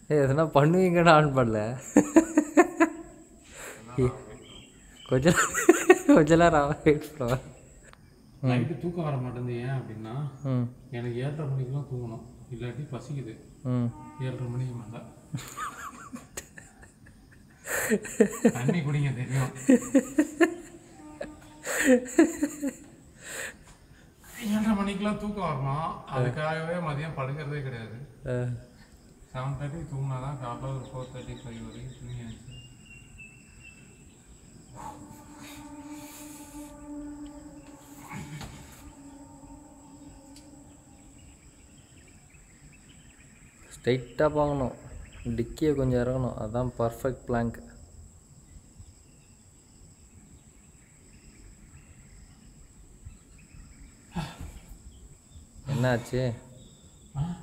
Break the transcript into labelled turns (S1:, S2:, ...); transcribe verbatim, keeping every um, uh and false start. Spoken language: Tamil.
S1: எதனா பண்ணுவீங்கன்னு ஆன் பண்ணல. கொஞ்சம் கொஞ்ச நேரம் வெயிட் பண்ணுவேன்.
S2: நைட்டு தூக்கம் வர மாட்டேங்குது. ஏன் அப்படின்னா எனக்கு ஏழரை மணிக்கெலாம் தூங்கணும், இல்லாட்டி பசிக்குது. ஏழரை மணிக்கு மேலே தண்ணி குடிங்க தெரியும். ஏழரை மணிக்கெலாம் தூக்கம் வரணும், அதுக்காகவே மதியம் படுக்கிறதே கிடையாது. செவன் தேர்ட்டி தூங்கினா தான் காலையில் ஒரு ஃபோர் தேர்ட்டி ஃபைவ் வரைக்கும் தூங்கியாச்சு.
S1: ஸ்ட்ரைட்டாக போகணும், டிக்கியை கொஞ்சம் இறங்கணும், அதுதான் பர்ஃபெக்ட் பிளாங்க். என்னாச்சு?